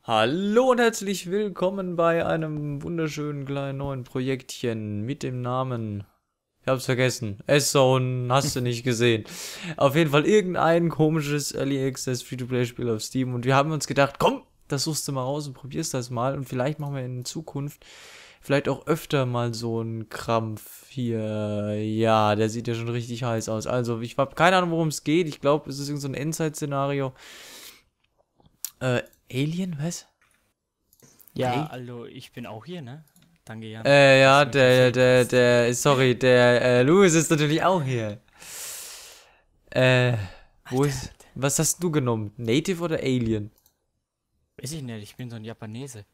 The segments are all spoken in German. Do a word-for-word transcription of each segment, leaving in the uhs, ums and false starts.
Hallo und herzlich willkommen bei einem wunderschönen kleinen neuen Projektchen mit dem Namen, ich hab's vergessen, S-Zone, hast du nicht gesehen. Auf jeden Fall irgendein komisches Early Access Free-to-Play-Spiel auf Steam und wir haben uns gedacht, komm, das suchst du mal raus und probierst das mal und vielleicht machen wir in Zukunft vielleicht auch öfter mal so einen Krampf hier. Ja, der sieht ja schon richtig heiß aus. Also, ich habe keine Ahnung, worum es geht. Ich glaube, es ist irgend so ein Endzeit-Szenario. Äh, Alien, was? Ja, Hey? hallo, ich bin auch hier, ne? Danke, Jan, Äh, dass ja, du mich der, gesehen der, hast. der, sorry, der, äh, Louis ist natürlich auch hier. Äh, wo Alter, ist, was hast du genommen? Native oder Alien? weiß ich nicht, ich bin so ein Japanese.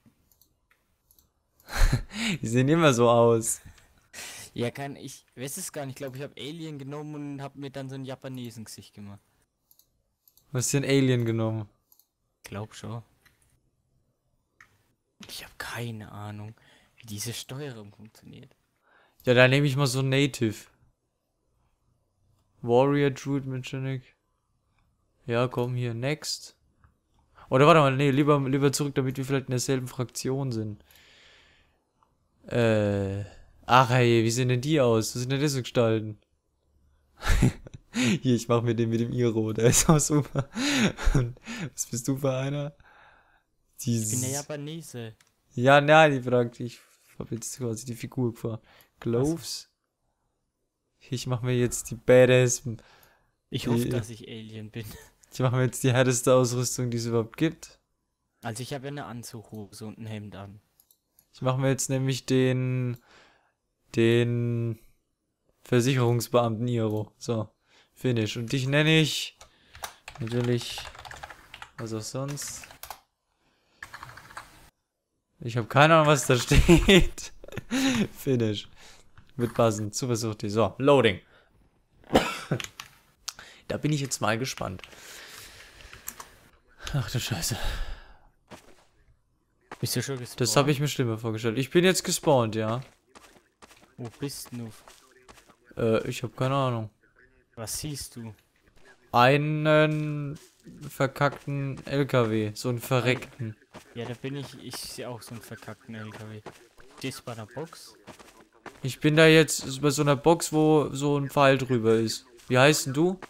Die sehen immer so aus. Ja, kann ich, weiß es gar nicht, ich glaube, ich habe Alien genommen und habe mir dann so ein Japanesen-Gesicht gemacht. Was ist denn Alien genommen? Glaub schon. Ich habe keine Ahnung, wie diese Steuerung funktioniert. Ja, da nehme ich mal so Native. Warrior, Druid, Mechanic. Ja, komm hier, next. Oder warte mal, nee, lieber, lieber zurück, damit wir vielleicht in derselben Fraktion sind. Äh, ach hey, wie sehen denn die aus? Was sind denn das für Gestalten? Hier, ich mach mir den mit dem Iro, der ist auch super. Und was bist du für einer? Ich bin der Dieses. Japanese. Ja, nein, die fragt, ich hab jetzt quasi die Figur gefahren. Achso. Gloves. Ich mach mir jetzt die Badass. Ich hoffe, Die, dass ich Alien bin. ich mach mir jetzt die härteste Ausrüstung, die es überhaupt gibt. Also ich habe ja eine Anzughose und ein Hemd an. Ich mach mir jetzt nämlich den. Den Versicherungsbeamten Iro. So, finish. Und dich nenne ich. Natürlich. Was auch sonst. Ich habe keine Ahnung, was da steht. Finish. Wird passen. Zuversicht. So, Loading. Da bin ich jetzt mal gespannt. Ach du Scheiße. Bist du schon gespawnt? Das habe ich mir schlimmer vorgestellt. Ich bin jetzt gespawnt, ja. Wo bist du? Äh, ich habe keine Ahnung. Was siehst du? Einen verkackten L K W. So einen verreckten. Ja, da bin ich. Ich sehe auch so einen verkackten L K W. Stehst du bei einer Box? Ich bin da jetzt bei so einer Box, wo so ein Pfeil drüber ist. Wie heißt denn du?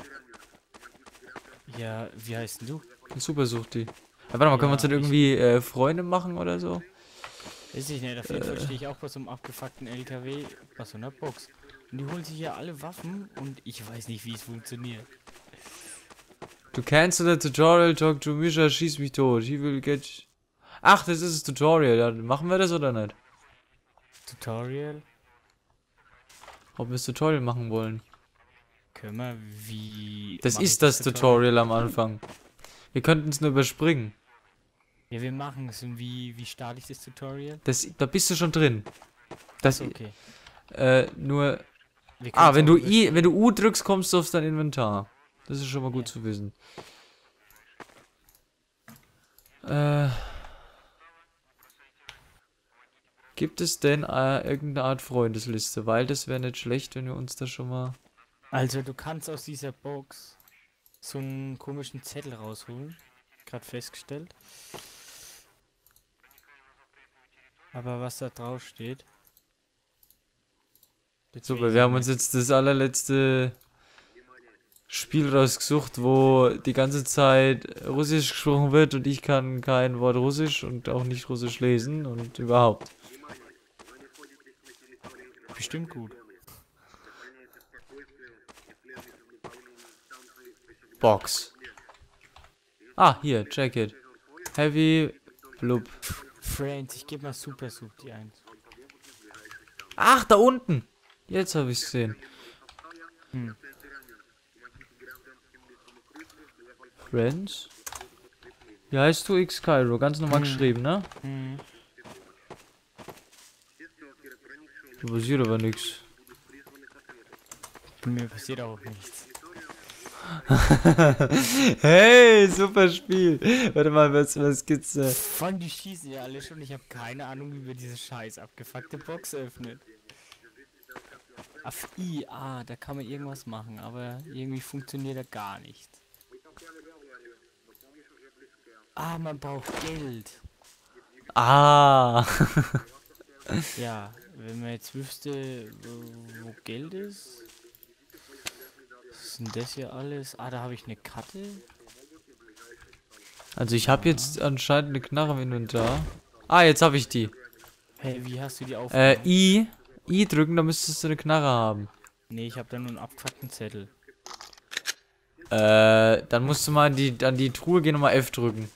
Ja, wie heißt denn du? Super sucht die. Ja, warte mal, können wir uns Ja, dann ich. irgendwie äh, Freunde machen oder so? Weiß ich nicht, auf jeden Fall stehe ich auch bei so einem abgefuckten L K W, bei so einer Box. Und die holen sich ja alle Waffen und ich weiß nicht, wie es funktioniert. To cancel the tutorial, talk to Misha, schieß mich tot. He will get... Ach, das ist das Tutorial. Ja, machen wir das oder nicht? Tutorial? Ob wir das Tutorial machen wollen? Können wir, wie. Das Mach ich ist das Tutorial? Tutorial am Anfang. Wir könnten es nur überspringen. Ja, wir machen es. Und wie, wie starte ich das Tutorial? Das, da bist du schon drin. Das, Achso, okay. äh, nur... Wir Ah, können's wenn auch du I, überspringen. wenn du U drückst, kommst du auf dein Inventar. Das ist schon mal gut Ja. zu wissen. Äh... Gibt es denn äh, irgendeine Art Freundesliste? Weil das wäre nicht schlecht, wenn wir uns da schon mal... Also, du kannst aus dieser Box so einen komischen Zettel rausholen. Gerade festgestellt. Aber was da drauf steht. das weiß Super, wir ich haben uns nicht. jetzt das allerletzte Spiel rausgesucht, wo die ganze Zeit Russisch gesprochen wird und ich kann kein Wort Russisch und auch nicht Russisch lesen und überhaupt. Bestimmt gut. Box. Ah, hier, check it. Heavy, blub. Friends, ich gebe mal Super Soup die eins. Ach, da unten. Jetzt habe ich es gesehen. Hm. Friends. Wie heißt du? X Cairo, ganz normal Hm. geschrieben, ne? Hm. Da passiert aber nichts. Mir passiert auch nichts. Hey, super Spiel. Warte mal, was, was gibt's da? Vor die schießen ja alle schon. Ich habe keine Ahnung, wie wir diese scheiß abgefuckte Box öffnet. Auf I, ah, da kann man irgendwas machen, aber irgendwie funktioniert da gar nicht. Ah, man braucht Geld. Ah. Ja, wenn man jetzt wüsste, wo, wo Geld ist. Was ist denn das hier alles? Ah, da habe ich eine Karte. Also ich habe jetzt anscheinend eine Knarre im Inventar. Ah, jetzt habe ich die. Hey, wie hast du die Äh, aufgenommen? I. I drücken, dann müsstest du eine Knarre haben. Nee, ich habe da nur einen abgefuckten Zettel. Äh, dann musst du mal an die, an die Truhe gehen und mal F drücken.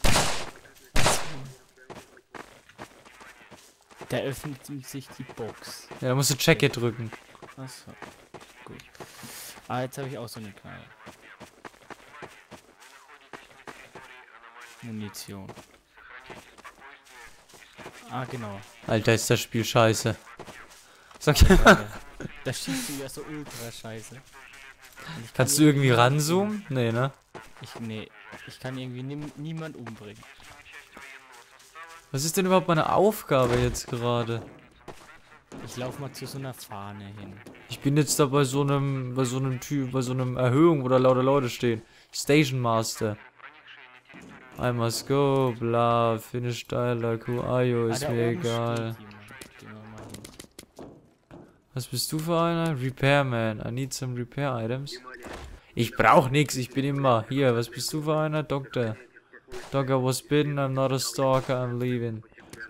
Da öffnet sich die Box. Ja, dann musst du Check It drücken. Achso, gut. Ah, jetzt habe ich auch so eine Knarre. Munition. Ah, genau. Alter, ist das Spiel scheiße. Sag, Da schießt du ja so ultra scheiße. Und ich kann kannst du irgendwie niemand ranzoomen? Nee, ne? um- Ich, nee, ich kann irgendwie nim niemand umbringen. Was ist denn überhaupt meine Aufgabe jetzt gerade? Ich laufe mal zu so einer Fahne hin. Ich bin jetzt da bei so einem, bei so einem Typ, bei so einem Erhöhung, wo da lauter Leute stehen. Station Master. I must go, bla, finish dialogue, who are you, Ah, ist da mir oben egal. steht jemand. Gehen wir mal hin. Was bist du für einer? Repairman. I need some repair items. Ich brauch nix, ich bin immer hier. Was bist du für einer? Doktor. Doctor was bitten, I'm not a stalker, I'm leaving.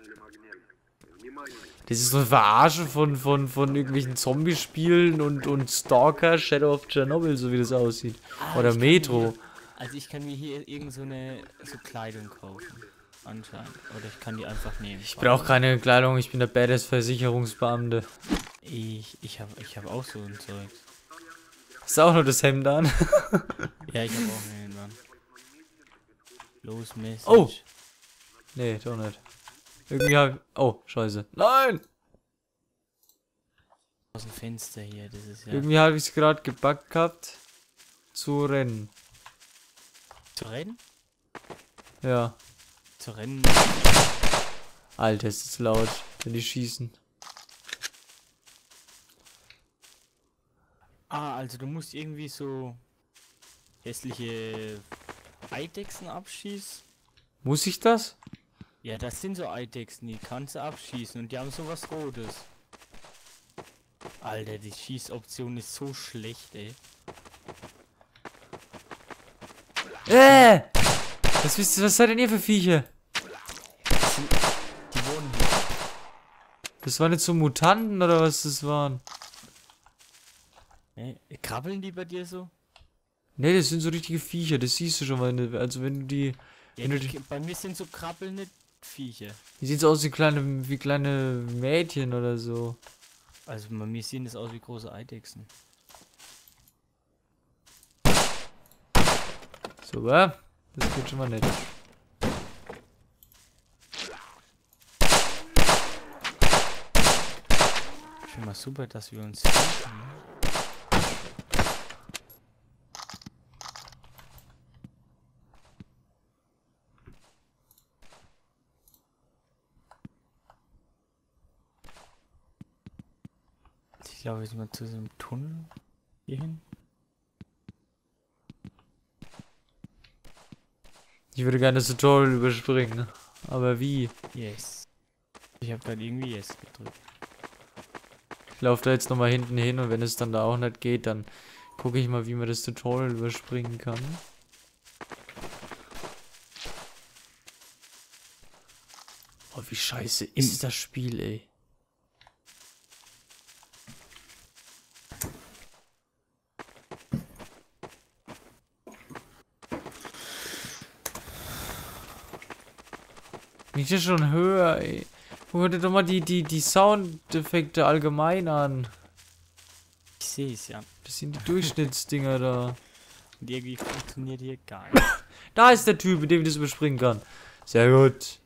Das ist so eine Verarsche von, von, von irgendwelchen Zombie-Spielen und, und Stalker, Shadow of Chernobyl, so wie das aussieht. Ah, Oder ich kann Metro. Mir, also ich kann mir hier irgend so eine so Kleidung kaufen. Anscheinend. Oder ich kann die einfach nehmen. Ich brauche keine Kleidung, ich bin der Badass Versicherungsbeamte. Ich, ich habe ich hab auch so ein Zeug. Hast du auch nur das Hemd an? Ja, ich habe auch einen Mann. Los, Message. Oh! Nee, doch nicht. Irgendwie hab ich... Oh, scheiße. Nein! Aus dem Fenster hier, das ist ja... Irgendwie habe ich es gerade gebackt gehabt, zu rennen. Zu rennen? Ja. Zu rennen? Alter, ist das laut, wenn die schießen. Ah, also du musst irgendwie so hässliche Eidechsen abschießen. Muss ich das? Ja, das sind so Eidechsen, die kannst du abschießen und die haben sowas Rotes. Alter, die Schießoption ist so schlecht, ey. Äh! Was wisst ihr, was seid denn ihr für Viecher? Die wohnen hier. Das waren jetzt so Mutanten oder was das waren? Hey, krabbeln die bei dir so? Ne, das sind so richtige Viecher, das siehst du schon mal. Also wenn du die... Ja, Wenn du die, die, bei mir sind so krabbelnde Viecher. die sehen so aus wie kleine, wie kleine Mädchen oder so. Also bei mir sehen das aus wie große Eidechsen. So, wa? Das geht schon mal nett. Schon mal super, dass wir uns finden, ne? Ich glaube jetzt mal zu so einem Tunnel hier hin. Ich würde gerne das Tutorial überspringen. Aber wie? Yes. Ich habe gerade irgendwie Yes gedrückt. Ich laufe da jetzt nochmal hinten hin und wenn es dann da auch nicht geht, dann gucke ich mal, wie man das Tutorial überspringen kann. Oh, wie scheiße ist das Spiel, ey. Nicht ja schon höher, ey. Hör dir doch mal die, die, die Soundeffekte allgemein an. Ich sehe es ja. Das sind die Durchschnittsdinger da. Und irgendwie funktioniert hier gar nicht. Da ist der Typ, mit dem ich das überspringen kann. Sehr gut.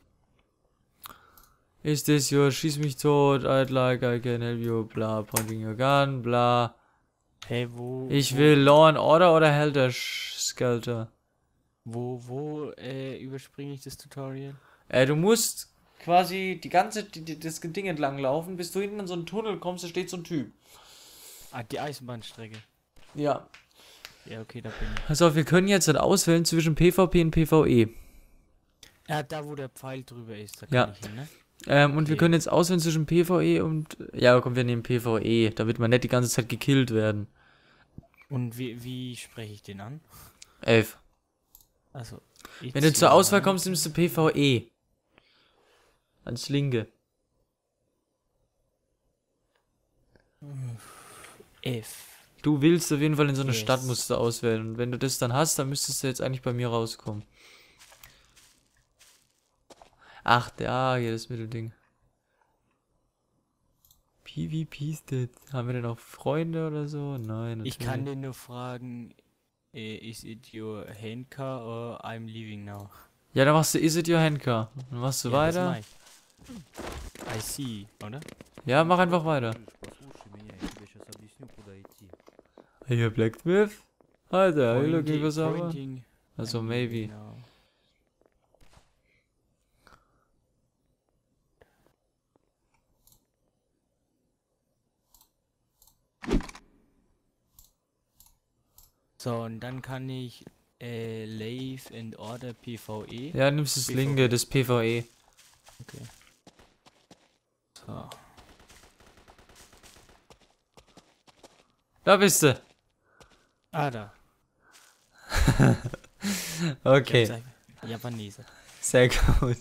Is this your schieß mich tot? I'd like, I can help you, bla, pointing your gun, bla. Hey, wo... Ich wo, will Law and Order oder Helter Skelter. Wo, wo, äh, überspringe ich das Tutorial? Äh, du musst quasi die ganze, die, die, das Ding entlang laufen, bis du hinten in so einen Tunnel kommst, da steht so ein Typ. Ah, die Eisenbahnstrecke. Ja. Ja, okay, da bin ich. Also wir können jetzt halt auswählen zwischen PvP und PvE. Ja, da wo der Pfeil drüber ist, da kann Ja. ich hin, ne? Ähm, und wir Okay. können jetzt auswählen zwischen PvE und... Ja, komm, wir nehmen PvE, damit wir nicht die ganze Zeit gekillt werden. Und wie, wie spreche ich den an? Elf. Also, Wenn du zur Auswahl Y. kommst, nimmst du PvE. Als Linke. F. Du willst auf jeden Fall in so eine Yes. Stadt, musst du auswählen. Und wenn du das dann hast, dann müsstest du jetzt eigentlich bei mir rauskommen. Ach, ja, hier das Mittelding. PvP ist das. Haben wir denn auch Freunde oder so? Nein, natürlich. Ich kann den nur fragen, äh, is it your handcar or I'm leaving now? Ja, dann machst du Is it your handcar? Dann machst du Ja, das weiter. mach ich. I see, oder? Ja, mach einfach weiter. Hier Blacksmith. Hi there, are you looking for someone? Pointing, Also I'm maybe. leaving now. So, und dann kann ich äh, Leave and Order PvE. Ja, nimmst das PvE. linke, das PvE. Okay. So. Da bist du. Ah, da. Okay, Japan- Japanese. sehr gut.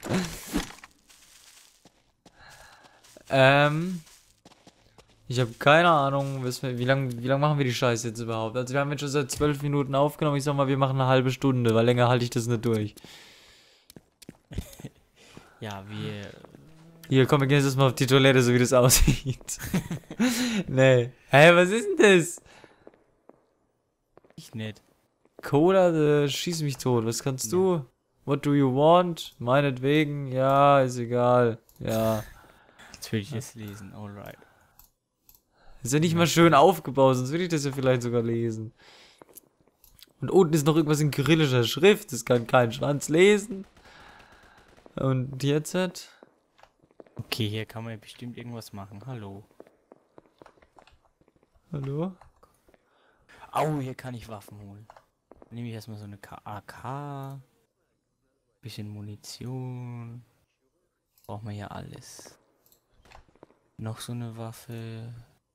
ähm, ich habe keine Ahnung, was wir, wie lange wie lang machen wir die Scheiße jetzt überhaupt? Also wir haben jetzt schon seit zwölf Minuten aufgenommen. Ich sag mal, wir machen eine halbe Stunde, weil länger halte ich das nicht durch. Ja, wir. Hier, komm, wir gehen jetzt mal auf die Toilette, so wie das aussieht. Nee. Hä, was ist denn das? Ich nicht. Cola, äh, schieß mich tot. Was kannst du? What do you want? Meinetwegen, ja, ist egal. Ja. Jetzt will ich es lesen, alright. Ist ja nicht mal schön aufgebaut, sonst würde ich das ja vielleicht sogar lesen. Und unten ist noch irgendwas in kyrillischer Schrift, das kann kein Schwanz lesen. Und jetzt hat... Okay, hier kann man ja bestimmt irgendwas machen. Hallo. Hallo? Au, hier kann ich Waffen holen. Dann nehme ich erstmal so eine K A K. Bisschen Munition. Braucht man ja alles. Noch so eine Waffe.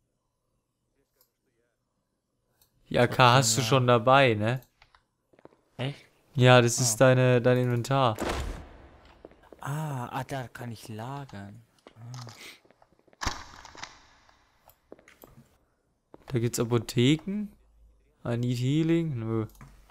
Die A K hast du schon dabei, ne? Echt? Ja, das Ah. ist deine, dein Inventar. Ah, ah, da kann ich lagern. Da gibt's Apotheken. I need healing. Nö.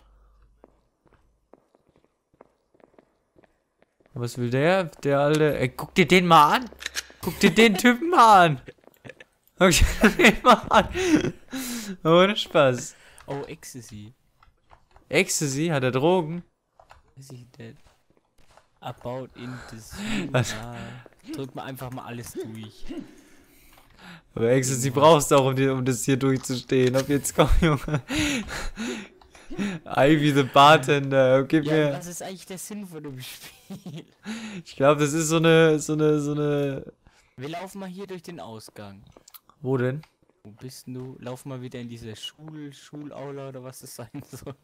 Was will der? Der alte. Ey, guck dir den mal an. Guck dir den Typen mal an. Guck dir den mal an. Ohne Spaß. Oh, Ecstasy. Ecstasy, hat er Drogen? Was ist das? About in this. Was? Ah, drück mal einfach mal alles durch. Aber Ecstasy brauchst du auch, um, die, um das hier durchzustehen. Ob jetzt komm, Junge. Ivy the Bartender, gib Ja, mir. was ist eigentlich der Sinn von dem Spiel? Ich glaube, das ist so eine, so eine, so eine. Wir laufen mal hier durch den Ausgang. Wo denn? Wo bist denn du? Lauf mal wieder in diese Schul Schulaula oder was das sein soll.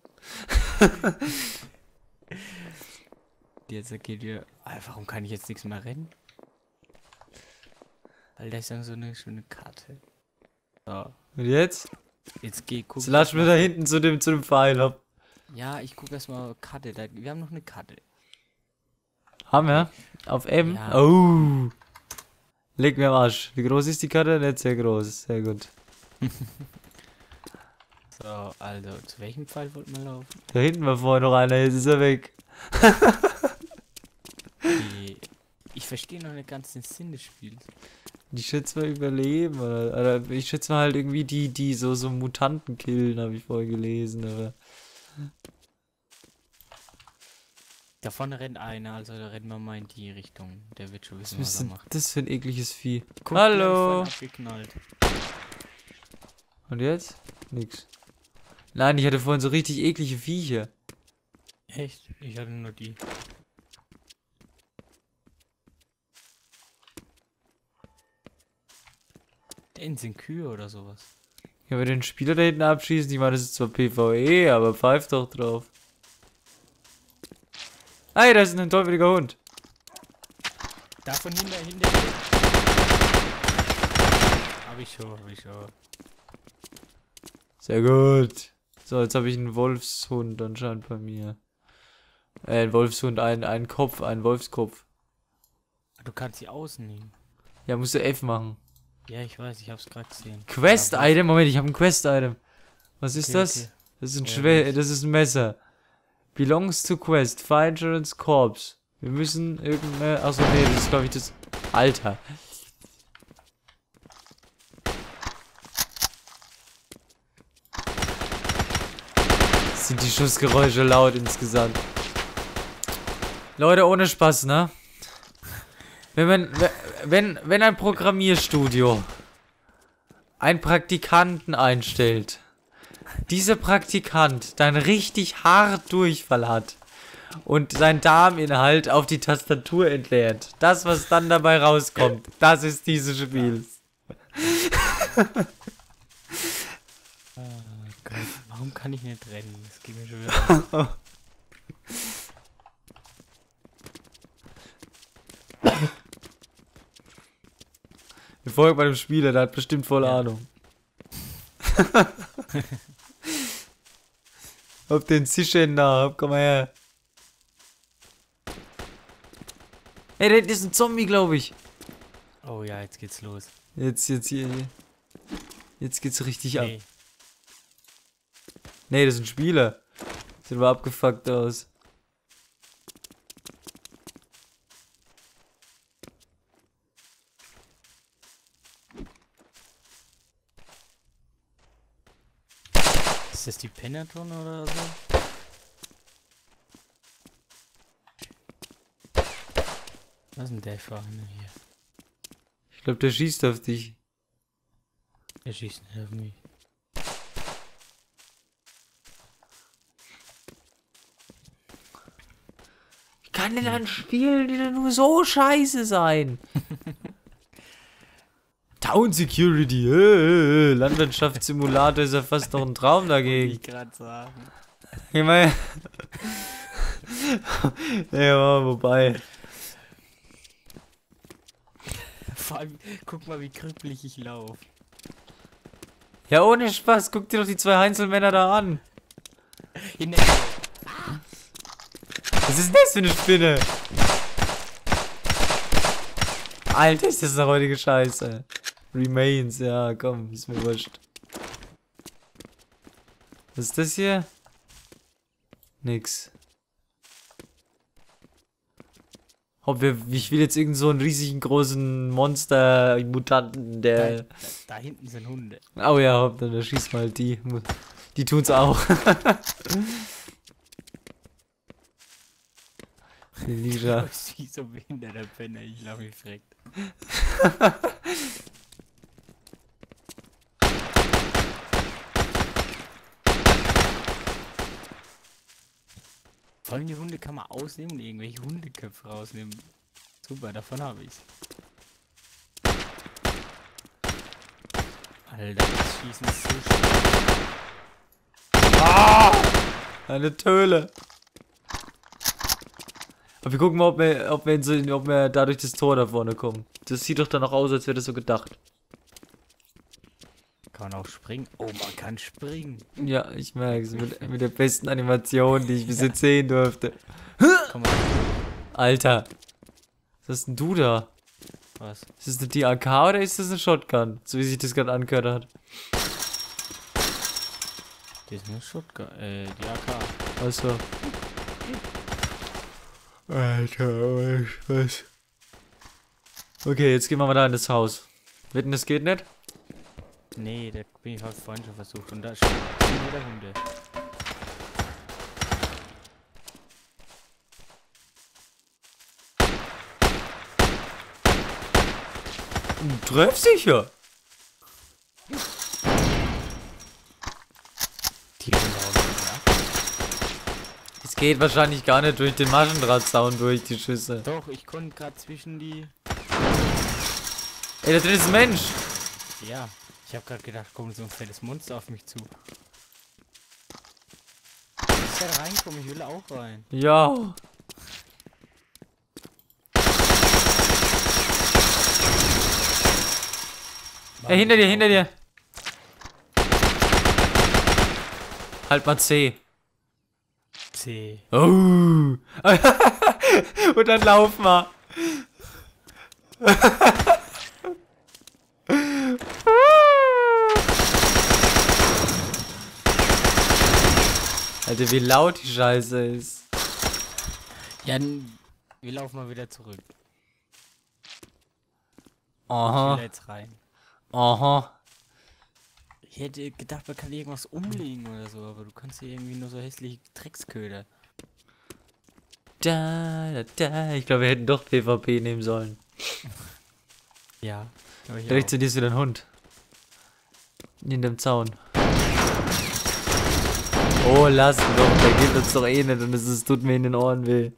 Jetzt geht ihr. Ah, warum kann ich jetzt nichts mehr rennen? Weil da ist dann so eine schöne Karte. So, Und jetzt? jetzt geh guck. Jetzt latsch mir da hinten zu dem, zu dem Pfeil ab. Ja, ich guck erstmal Karte. Da, wir haben noch eine Karte. Haben wir? Auf M? Ja. Oh. Leg mir am Arsch. Wie groß ist die Karte? Nicht sehr groß. Sehr gut. So, also, zu welchem Pfeil wollten wir laufen? Da hinten war vorher noch einer, jetzt ist er weg. Die, ich verstehe noch nicht ganz den Sinn des Spiels. Die schätze mal überleben. Oder, oder ich schätze mal halt irgendwie die, die so, so Mutanten killen, habe ich vorher gelesen. Aber Da vorne rennt einer, also da rennen wir mal in die Richtung. Der wird schon was wissen, was er ist macht. das für ein ekliges Vieh? Guck, Hallo. die haben vorhin abgeknallt. Und jetzt? Nix. Nein, ich hatte vorhin so richtig eklige Viecher. Echt? Ich hatte nur die. In sind Kühe oder sowas. Ja, wir den Spieler da hinten abschießen. Ich meine, das ist zwar PvE, aber pfeift doch drauf. Hey, da ist ein teufeliger Hund. Davon hinter, hinter. Hab ich schon, hab ich schon. Sehr gut. So, jetzt habe ich einen Wolfshund anscheinend bei mir. Äh, ein Wolfshund, ein, ein Kopf, ein Wolfskopf. Du kannst sie außen nehmen. Ja, musst du F machen. Ja, ich weiß, ich hab's gerade gesehen. Quest-Item? Moment, ich habe ein Quest-Item. Was ist Okay, das? okay. Das ist ein Ja, Schwer, gut. das ist ein Messer. Belongs to Quest, Fire Insurance Corps. Wir müssen irgendeine, achso, nee, das ist glaube ich das, Alter. Sind die Schussgeräusche laut insgesamt. Leute, ohne Spaß, ne? Wenn man, wenn, wenn ein Programmierstudio einen Praktikanten einstellt, dieser Praktikant dann richtig hart Durchfall hat und seinen Darminhalt auf die Tastatur entleert, das, was dann dabei rauskommt, das ist dieses Spiel. Oh Gott, warum kann ich nicht rennen? Das geht mir schon wieder an. Wir folgen bei dem Spieler, der hat bestimmt voll Ja. Ahnung. Auf den Zischen da, komm mal her. Hey, da hinten ist ein Zombie, glaube ich. Oh ja, jetzt geht's los. Jetzt, jetzt hier, hier. Jetzt geht's richtig ab. Nee. Nee, das ist ein Spieler. Sieht aber abgefuckt aus. Ist das die Penatron oder so? Was ist denn der für einer hier? Ich glaube, der schießt auf dich. Der schießt nicht auf mich. Wie kann denn ein Spiel denn nur so scheiße sein? Town Security, äh, äh, Landwirtschaftssimulator ist ja fast noch ein Traum Wollte dagegen. ich gerade sagen. Ich meine. Ja, wobei. Vor allem, guck mal, wie krüppelig ich laufe. Ja, ohne Spaß, guck dir doch die zwei Heinzelmänner da an. Hinter mir. Was ist denn das für eine Spinne? Alter, ist das eine heutige Scheiße. Remains, ja, komm, ist mir wurscht. Was ist das hier? Nix. Ob wir, ich will jetzt irgend so einen riesigen großen Monster-Mutanten, Da, der. da, da hinten sind Hunde. Oh ja, hopp, dann schieß mal die. Die tun's auch. Die Lisa. Ich wie so behinderter Penner, ich lauf mich frech. Vor allem die Hunde kann man ausnehmen und irgendwelche Hundeköpfe rausnehmen. Super, davon habe ich's. Alter, das Schießen ist so schwer. Ah! Eine Töle. Aber wir gucken mal, ob wir, ob wir, in so, ob wir da durch das Tor da vorne kommen. Das sieht doch dann auch aus, als wäre das so gedacht. Kann man auch springen? Oh, man kann springen. Ja, ich merke es. Mit, mit der besten Animation, die ich bis jetzt sehen durfte. Komm mal. Alter. Was ist denn du da? Was? Ist das eine D A K oder ist das eine Shotgun? So wie sich das gerade angehört hat. Das ist eine Shotgun. Äh, die A K. Also. Alter, was? Okay, jetzt gehen wir mal da in das Haus. Wetten, das geht nicht? Nee, da bin ich halt vorhin schon versucht. Und da steht wieder Hunde. Treffsicher. Die Hunde auch noch, Es geht wahrscheinlich gar nicht durch den Maschendrahtzaun durch, die Schüsse. ja? Doch, ich konnte gerade zwischen die... Ey, da drin ist ein Mensch. Ja, ich habe gerade gedacht, kommt so ein fettes Monster auf mich zu. Ich will reinkommen, ich will auch rein. Ja. Hey, hinter dir, hinter dir. Halt mal C. C. Oh. Und dann lauf mal. Alter, wie laut die Scheiße ist. Ja, n- wir laufen mal wieder zurück. Ich will Aha, da jetzt rein. aha. Ich hätte gedacht, man kann irgendwas umlegen oder so, aber du kannst hier irgendwie nur so hässliche Drecksköder. Da, da, da. Ich glaube, wir hätten doch PvP nehmen sollen. Ja. glaub ich Direkt auch. zu dir ist wieder ein Hund. In dem Zaun. Oh, lass ihn doch. Der geht uns doch eh nicht und es ist- tut mir in den Ohren weh.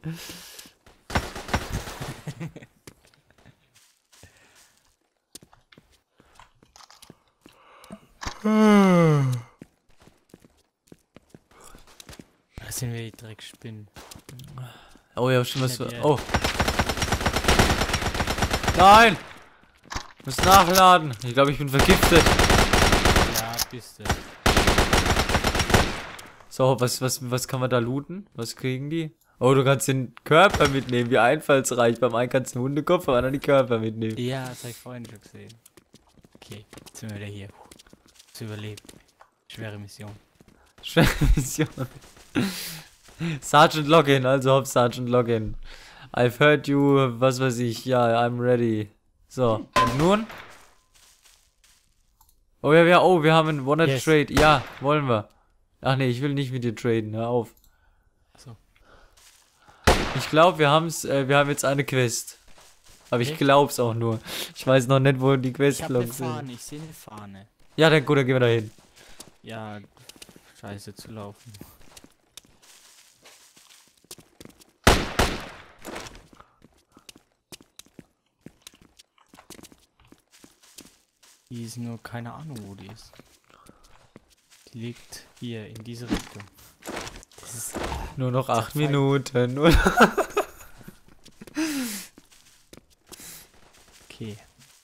Das sind wir die Dreckspinnen. Oh ja, schon was Ja, für. der- Oh. Nein! Muss nachladen. Ich glaube, ich bin vergiftet. Ja, bist du. So, was, was, was kann man da looten? Was kriegen die? Oh, du kannst den Körper mitnehmen. Wie einfallsreich. Beim einen kannst du den Hundekopf, beim anderen die Körper mitnehmen. Ja, das habe ich vorhin schon gesehen. Okay, jetzt sind wir wieder hier. Zu überleben. Schwere Mission. Schwere Mission. Sergeant Login, also hopp, Sergeant Login. I've heard you, was weiß ich. Ja, I'm ready. So, und nun? Oh ja, ja, oh, wir haben einen Wanted Yes. Trade. Ja, wollen wir. Ach nee, ich will nicht mit dir traden, hör auf. Achso. Ich glaube, wir haben's, äh, wir haben jetzt eine Quest. Aber ich Echt? glaub's auch nur. Ich weiß noch nicht, wo die Ich habe eine Questlogs sind. Fahne, ich sehe eine Fahne. Ja, dann gut, dann gehen wir da hin. Ja, scheiße zu laufen. Die ist nur keine Ahnung, wo die ist. Die liegt hier in diese Richtung. Das ist Nur noch acht Zerfall- Minuten. Nur okay.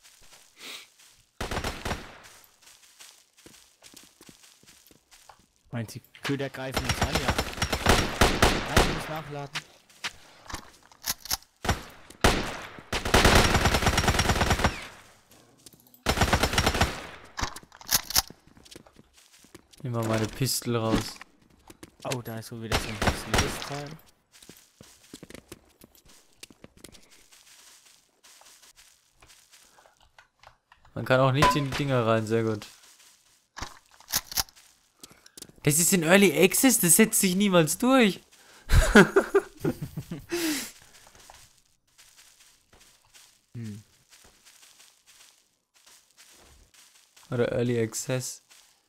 Meint sie Köder greifen uns an, ja. Nein, ich muss nachladen. Nehmen wir meine Pistole raus. Oh, da ist wohl wieder so ein hässliches Teil. Man kann auch nicht in die Dinger rein, sehr gut. Das ist in Early Access, das setzt sich niemals durch. Hm. Oder Early Access.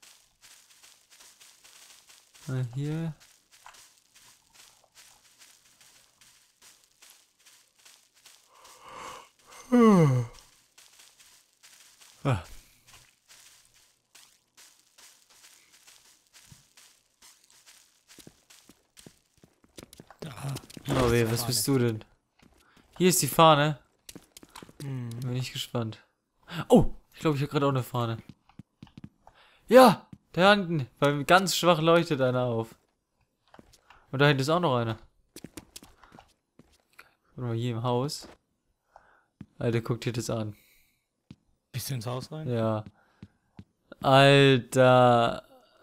Mal hier. Ah. Ah, Oh weh, was bist du denn? Hier ist die Fahne. Hm. Bin ich gespannt. Oh, ich glaube, ich habe gerade auch eine Fahne. Ja, da hinten. Weil ganz schwach leuchtet einer auf. Und da hinten ist auch noch einer. Guck mal, hier im Haus. Alter, guck dir das an. Bist du ins Haus rein? Ja. Alter.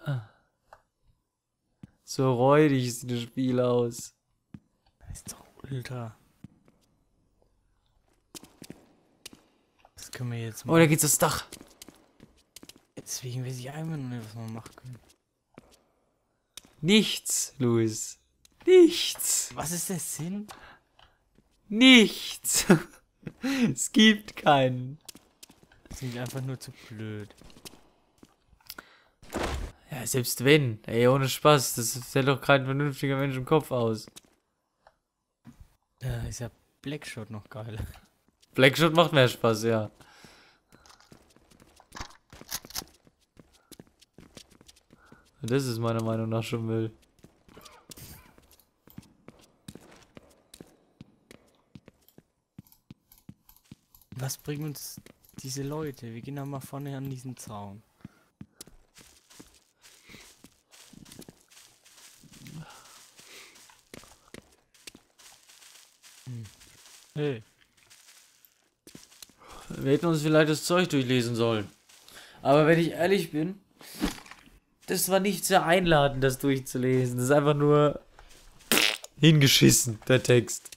So räudig sieht das Spiel aus. Das ist doch ultra. Das können wir jetzt Oh, mal. da geht's aufs Dach. Deswegen weiß ich einfach nur nicht, was wir machen können. Nichts, Luis. Nichts. Was ist der Sinn? Nichts. Es gibt keinen. Sind wir einfach nur zu blöd. Ja, selbst wenn. Ey, ohne Spaß. Das stellt doch kein vernünftiger Mensch im Kopf aus. Da ist ja Blackshot noch geil. Blackshot macht mehr Spaß, ja. Das ist meiner Meinung nach schon Müll. Was bringt uns diese Leute. Wir gehen da mal vorne an diesen Zaun. Hm. Hey. Wir hätten uns vielleicht das Zeug durchlesen sollen. Aber wenn ich ehrlich bin, das war nicht sehr einladend, das durchzulesen. Das ist einfach nur hingeschissen, der Text.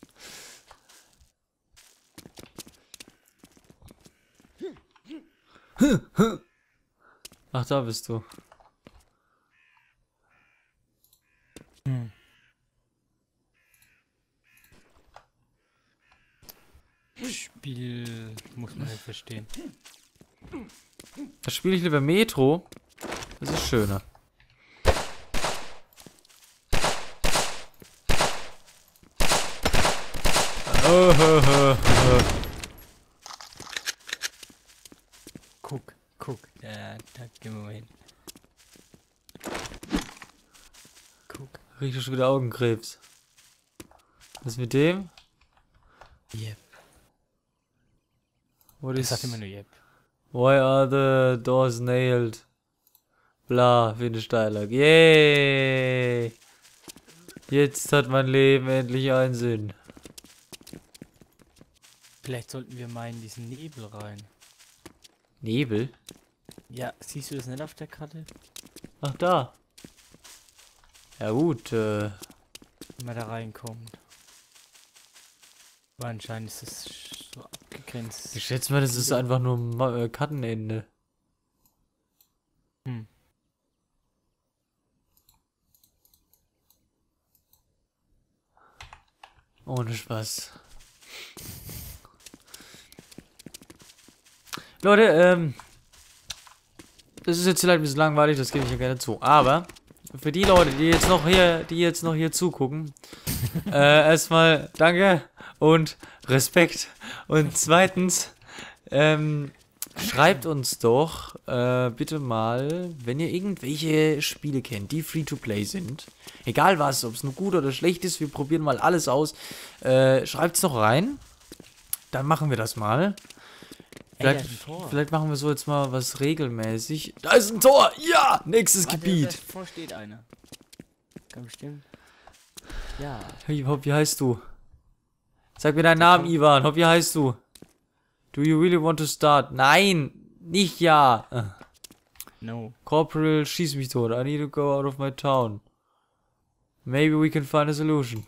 Ach, da bist du. Hm. Spiel muss man nicht verstehen. Da spiele ich lieber Metro. Das ist schöner. Oh, oh, oh, oh. Guck, guck. Da, da gehen wir mal hin. Guck. Riecht schon wieder Augenkrebs. Was ist mit dem? Yep. What Ich is... sag immer nur yep. Why are the doors nailed? Bla, finde Dialog. Yay! Jetzt hat mein Leben endlich einen Sinn. Vielleicht sollten wir mal in diesen Nebel rein. Nebel? Ja, siehst du das nicht auf der Karte? Ach, da. Ja gut, äh... Wenn man da reinkommt. Aber anscheinend ist es so abgegrenzt. ich schätze mal, das ist einfach nur ein Ma- äh, Kartenende. Hm. Ohne Spaß. Leute, ähm... das ist jetzt vielleicht ein bisschen langweilig, das gebe ich ja gerne zu. Aber für die Leute, die jetzt noch hier, die jetzt noch hier zugucken, äh, erstmal danke und Respekt. Und zweitens, ähm, schreibt uns doch äh, bitte mal, wenn ihr irgendwelche Spiele kennt, die Free-to-Play sind. Egal was, ob es nur gut oder schlecht ist, wir probieren mal alles aus. Äh, schreibt es doch rein. Dann machen wir das mal. Vielleicht, Ey, da ist ein Tor. vielleicht machen wir so jetzt mal was regelmäßig. Da ist ein Tor! Ja! Nächstes Warte, Gebiet. Davor steht einer. Kann bestimmt. Ja. Hey, Hopp, wie heißt du? Sag mir deinen Namen, Ivan. Hopp, wie heißt du? Do you really want to start? Nein! Nicht ja! No. Corporal, schieß mich tot. I need to go out of my town. Maybe we can find a solution.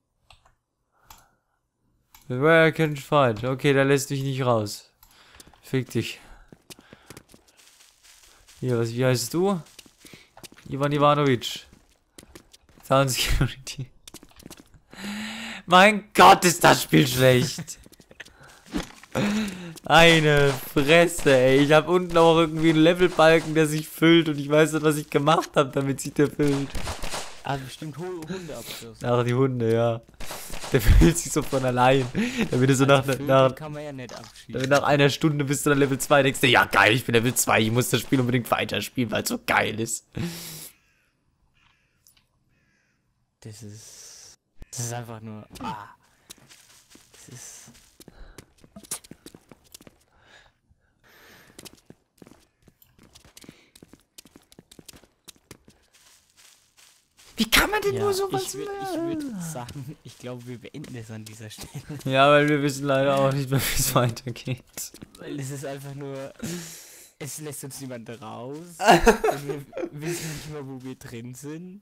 Where I can find. Okay, der lässt dich nicht raus. Fick dich. Hier, was, wie heißt du? Ivan Ivanovic. Sound Security. Mein Gott, ist das Spiel schlecht. Eine Fresse, ey. Ich habe unten auch irgendwie einen Levelbalken, der sich füllt und ich weiß nicht, was ich gemacht habe, damit sich der füllt. Ah, bestimmt Hundeabschluss. Ach, die Hunde, ja. Der füllt sich so von allein. Damit du so nach, Also nach, kann man ja nicht abschließen. damit nach einer Stunde bist du dann Level zwei, denkst du, ja geil, ich bin Level zwei, ich muss das Spiel unbedingt weiterspielen, weil es so geil ist. Das ist. Das ist einfach nur. Ah. Das ist. Wie kann man denn Ja, nur sowas ich würd- ich würde sagen, ich glaube, wir beenden es an dieser Stelle. Ja, weil wir wissen leider auch nicht mehr, wie es weitergeht. Weil es ist einfach nur. Es lässt uns niemand raus. Und wir wissen nicht mehr, wo wir drin sind.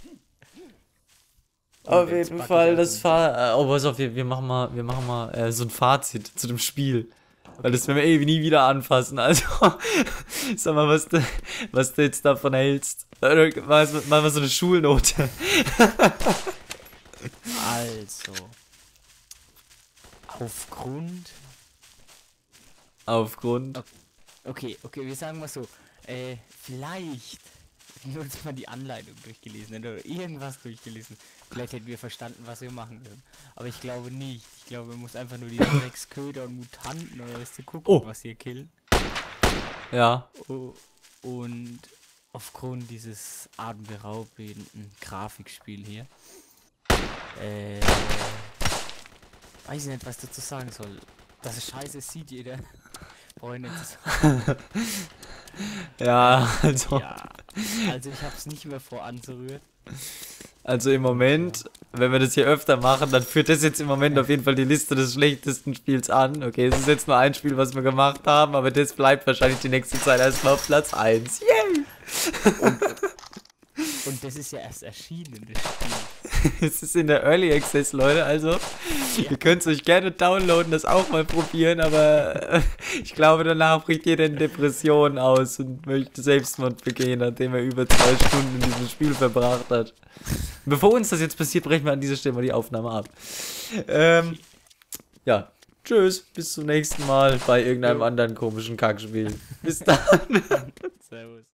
Und Auf wenn's jeden buggy Fall wird, das dann- Fa äh, oh, pass auf, wir, wir machen mal, wir machen mal äh, so ein Fazit zu dem Spiel. Weil das werden wir eh nie wieder anfassen. Also, sag mal, was du, was du jetzt davon hältst. Oder Mal mal mal so eine Schulnote. Also. Aufgrund. Aufgrund. Okay, okay, wir sagen mal so. Äh, vielleicht. Wenn wir uns mal die Anleitung durchgelesen hätten oder irgendwas durchgelesen, vielleicht hätten wir verstanden, was wir machen können. Aber ich glaube nicht. Ich glaube, man muss einfach nur die sechs Köder und Mutanten oder was zu gucken, Oh. was hier killen. Ja. Oh, und aufgrund dieses atemberaubenden Grafikspiel hier, äh, weiß ich nicht, was ich dazu sagen soll. Dass es scheiße ist, sieht jeder. brauche ich nicht zu sagen. Ja, also, Ja, also ich hab's nicht mehr vor anzurühren. also im Moment, wenn wir das hier öfter machen, dann führt das jetzt im Moment auf jeden Fall die Liste des schlechtesten Spiels an. Okay, es ist jetzt nur ein Spiel, was wir gemacht haben, aber das bleibt wahrscheinlich die nächste Zeit erstmal auf Platz eins. Yay! Und das ist ja erst erschienen, das Spiel. Es ist in der Early Access, Leute, also Ja. ihr könnt es euch gerne downloaden, das auch mal probieren, aber äh, ich glaube, danach bricht jeder in Depressionen aus und möchte Selbstmord begehen, nachdem er über zwei Stunden in diesem Spiel verbracht hat. Bevor uns das jetzt passiert, brechen wir an dieser Stelle mal die Aufnahme ab. Ähm, ja, tschüss, bis zum nächsten Mal bei irgendeinem Jo. anderen komischen Kackspiel. Bis dann. Servus.